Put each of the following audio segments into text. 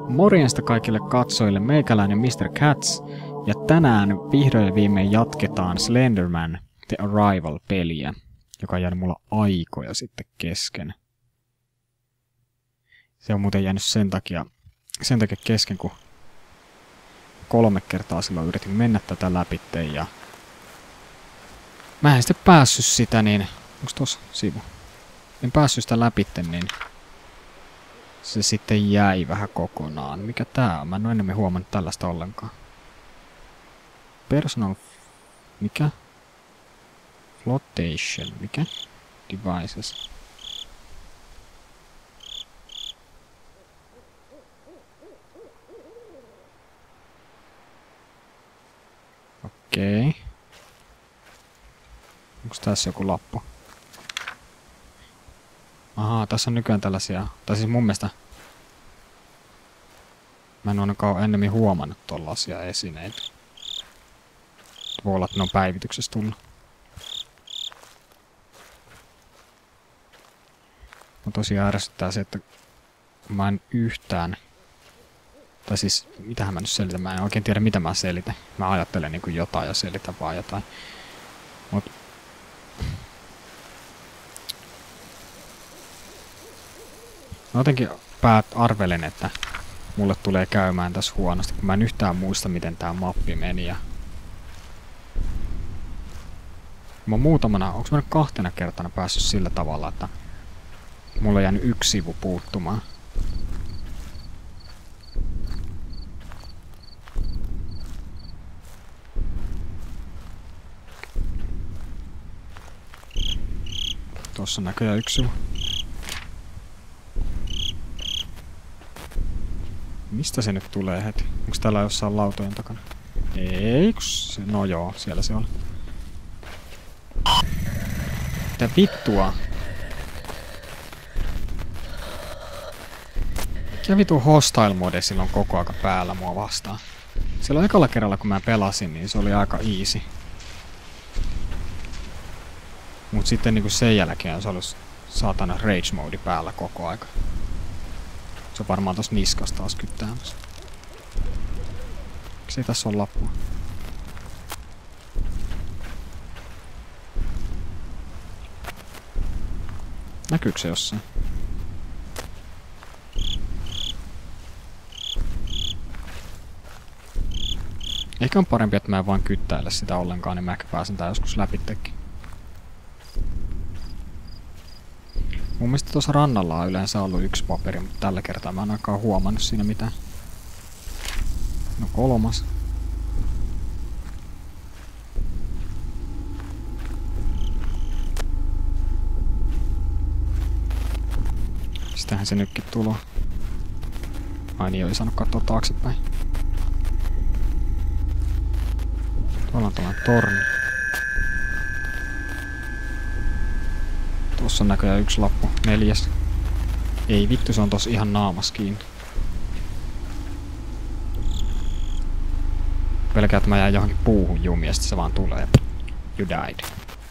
Morjesta kaikille katsojille, meikäläinen Mr. Cats, ja tänään vihdoin ja viimein jatketaan Slenderman The Arrival-peliä, joka on jäänyt mulla aikoja sitten kesken. Se on muuten jäänyt sen takia kesken, kun 3 kertaa silloin yritin mennä tätä läpitte, ja mä en sitten päässyt sitä, niin onks tossa sivu? En päässyt sitä läpitte, niin se sitten jäi vähän kokonaan. Mikä tää on? Mä en oo enemmän huomannut tällaista ollenkaan. Personal... Mikä? Flotation. Mikä? Devices. Okei. Onks tässä joku lappu? Ahaa, tässä on nykyään tällaisia... Tai siis mun mielestä... Mä en ainakaan ennemmin huomannut tollasia esineitä. Voi olla, että ne on päivityksessä tullut. Mä tosiaan ärsyttää se, että mä en yhtään... Tai siis, mitähän mä nyt selitän? Mä en oikein tiedä, mitä mä selitän. Mä ajattelen niinku jotain ja selitän vaan jotain. Mut... Mä jotenkin arvelen, että mulle tulee käymään tässä huonosti, kun mä en yhtään muista, miten tää mappi meni. Ja... Mä onks mä nyt 2 kertana päässyt sillä tavalla, että mulla on jäänyt 1 sivu puuttumaan. Tossa on näköjään 1 sivu. Mistä se nyt tulee heti? Onks täällä jossain lautojen takana? Ei, no joo, siellä se on. Mitä vittua? Mikä vitu hostile mode silloin koko aika päällä mua vastaan? Silloin ekalla kerralla kun mä pelasin, niin se oli aika easy. Mut sitten niinku sen jälkeen se olisi saatana rage mode päällä koko aika. Se on varmaan tossa niskas taas kyttäämässä. Miksi ei tässä ole lappua? Näkyykö se jossain? Ehkä on parempi, että mä en vaan kyttäile sitä ollenkaan, niin mä ehkä pääsen tää joskus läpittekin. Mun mielestä tuossa rannalla on yleensä ollut 1 paperi, mutta tällä kertaa mä en ainakaan huomannut siinä mitään. No 3. Mistähän se nytkin tulo? Ai niin, ei saanut katsoa taaksepäin. Tuolla on tällainen torni. Tuossa on näköjään 1 lappu. 4. Ei vittu, se on tossa ihan naamas kiinni. Pelkää, että mä jään johonkin puuhun jumiin ja sitten se vaan tulee. You died.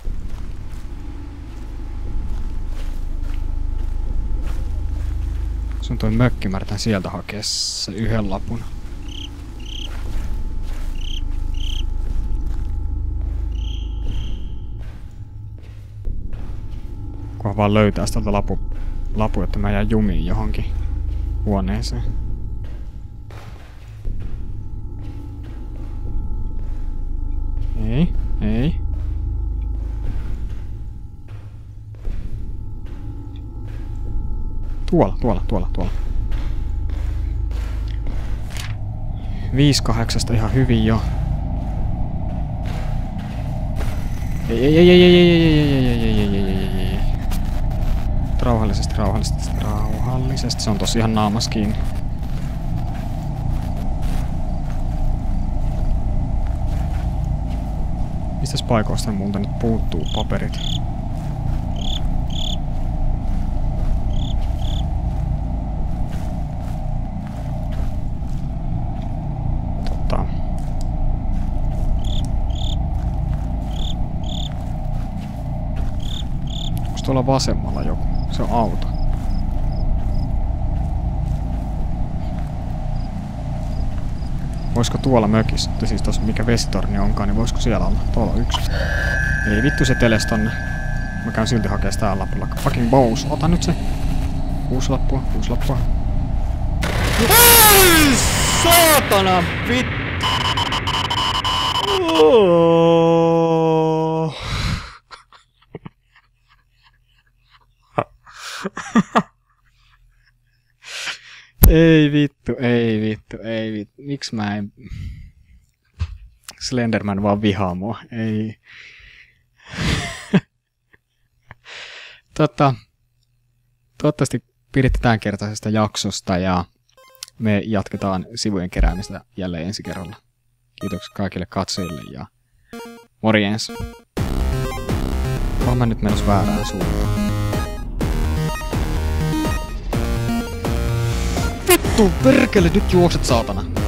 Se on toi mökki, mä yritän sieltä hakea se 1 lapun. Kunhan vaan löytää tältä lapu, että mä jään jumiin johonkin huoneeseen. Ei. Tuolla. 5/8 ihan hyvin jo. Ei. Rauhallisesti. Se on tossa ihan naamas kiinni. Mistäs paikoista multa nyt puuttuu paperit? Onks tuolla vasemmalla joku? Se on auto. Voisiko tuolla mökissä, siis tossa mikä vesitorni onkaan, niin voisiko siellä olla? Tuolla on yksi. Ei vittu se teles tonne. Mä käyn silti hakee sitä lapulla. Fucking bows. Ota nyt se. 6 lappua, 6 lappua. Ei, saatana! Vittu! Oh. Ei vittu, ei vittu, ei vittu. Miksi mä en... Slenderman vaan vihaa mua. Ei. Toivottavasti piditte tämänkertaisesta jaksosta ja me jatketaan sivujen keräämistä jälleen ensi kerralla. Kiitoksia kaikille katsojille ja morjens. Oon mä nyt menossa väärään suuntaan. Vittu, perkele, nyt juokset saatana.